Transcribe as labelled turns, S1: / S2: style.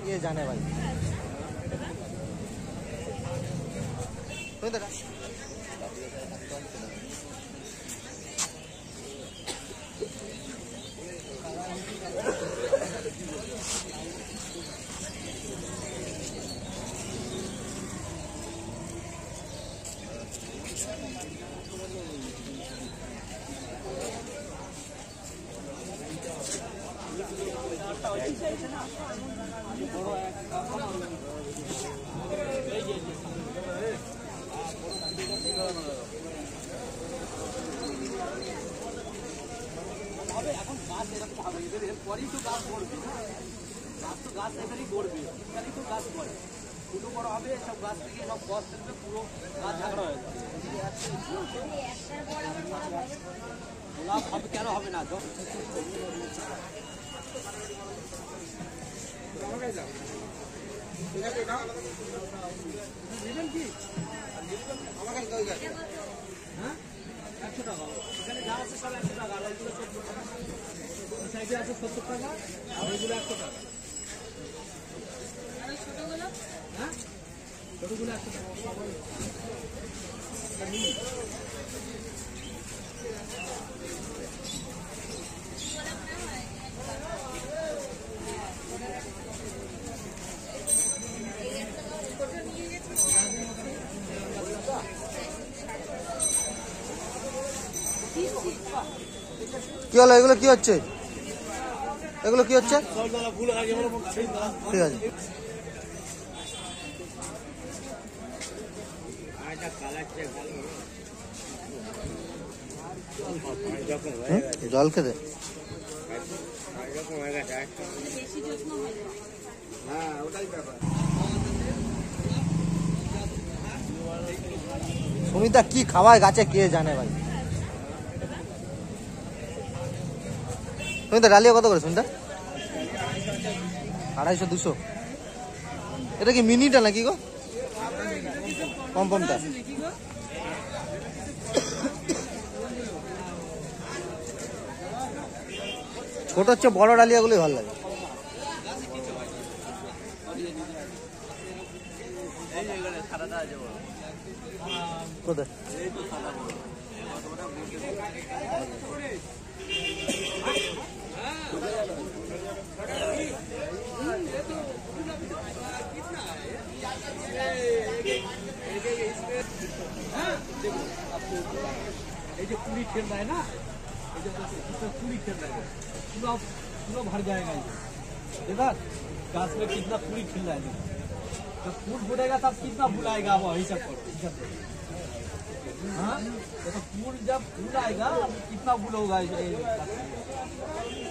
S1: ये जाने भाई কি হলো এগুলো কি হচ্ছে এগুলো কি হচ্ছে ঠিক আছে জল খেতে সুমিতা কি খাওয়ায় গাছে কে জানে ভাই সুমিতা ডালিয়া কত করে সুমিতা 250-200 এটা কি মিনিটা নাকি গো পমপমটা ছোট হচ্ছে বড় ডালিয়াগুলোই ভালো লাগে কোথায়
S2: पूरी खेल रहा है ना पूरी खेल रहा है पूरा पूरा भर जाएगा ये देखा घास में कितना पूरी खेल रहा है जब फूल फूटेगा तब कितना फूल आएगा वो हिसाब कर हाँ तो फूल जब फूल आएगा कितना फूल होगा